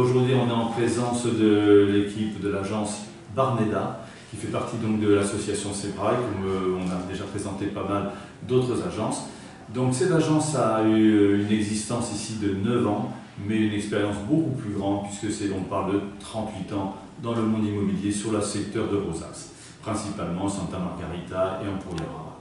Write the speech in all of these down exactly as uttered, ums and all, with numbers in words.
aujourd'hui, on est en présence de l'équipe de l'agence Barneda, qui fait partie donc de l'association Sebrae, comme euh, on a déjà présenté pas mal d'autres agences. Donc cette agence a eu une existence ici de neuf ans, mais une expérience beaucoup plus grande, puisque c'est, on parle de trente-huit ans dans le monde immobilier sur le secteur de Rosas, principalement Santa Margarita et Empuriabrava.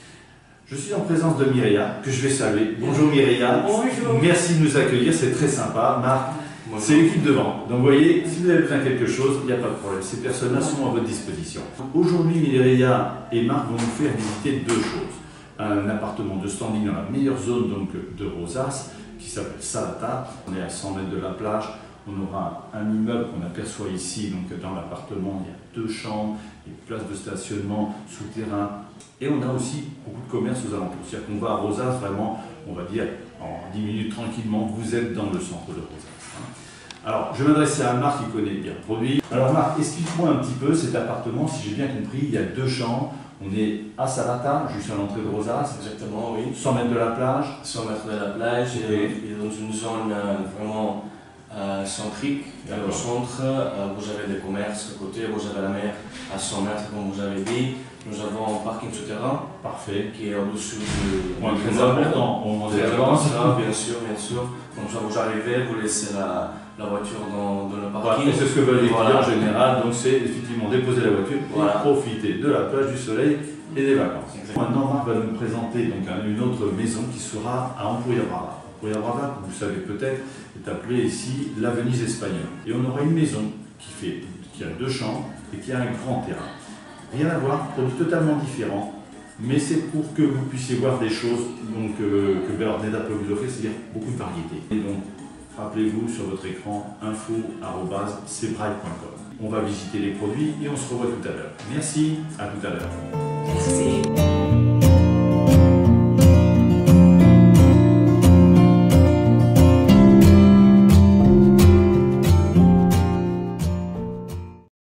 Je suis en présence de Mireia, que je vais saluer. Bonjour Mireia. Bonjour. Merci de nous accueillir, c'est très sympa. Marc, c'est l'équipe de vente. Donc vous voyez, si vous avez besoin de quelque chose, il n'y a pas de problème. Ces personnes-là sont à votre disposition. Aujourd'hui, Mireia et Marc vont nous faire visiter deux choses. Un appartement de standing dans la meilleure zone donc, de Rosas, qui s'appelle Salata. On est à cent mètres de la plage. On aura un immeuble qu'on aperçoit ici, donc dans l'appartement, il y a deux chambres, des places de stationnement, souterrain, et on a aussi beaucoup de commerce aux alentours. C'est-à-dire qu'on va à Rosas, vraiment, on va dire, en dix minutes tranquillement, vous êtes dans le centre de Rosas. Alors, je vais m'adresser à Marc qui connaît bien le produit. Alors Marc, explique-moi un petit peu cet appartement, si j'ai bien compris, il y a deux chambres. On est à Salata, juste à l'entrée de Rosas. Exactement, oui. cent mètres de la plage. cent mètres de la plage, Okay. et, et dans une zone euh, vraiment euh, centrique, au centre, euh, vous avez des commerces à côté, vous avez la mer à cent mètres, comme vous avez dit. Nous avons un parking souterrain. Parfait. Qui est au-dessus du Point très important au moment des vacances. Bien sûr, bien sûr. Comme ça, vous arrivez, vous laissez la, la voiture dans, dans le parking. Voilà, c'est ce que veulent les clients voilà. en général, donc c'est effectivement déposer la voiture Voilà. et profiter de la plage, du soleil et des vacances. Exactement. Maintenant, Marc va nous présenter donc, une autre maison qui sera à Empuriabrava. Empuriabrava, vous le savez peut-être, est appelée ici la Venise espagnole. Et on aura une maison qui, fait, qui a deux chambres et qui a un grand terrain. Rien à voir, produit totalement différent, mais c'est pour que vous puissiez voir des choses donc, euh, que Barneda peut vous offrir, c'est-à-dire beaucoup de variétés. Et donc, rappelez-vous sur votre écran info arobase sebrae point com. On va visiter les produits et on se revoit tout à l'heure. Merci, à tout à l'heure. Merci.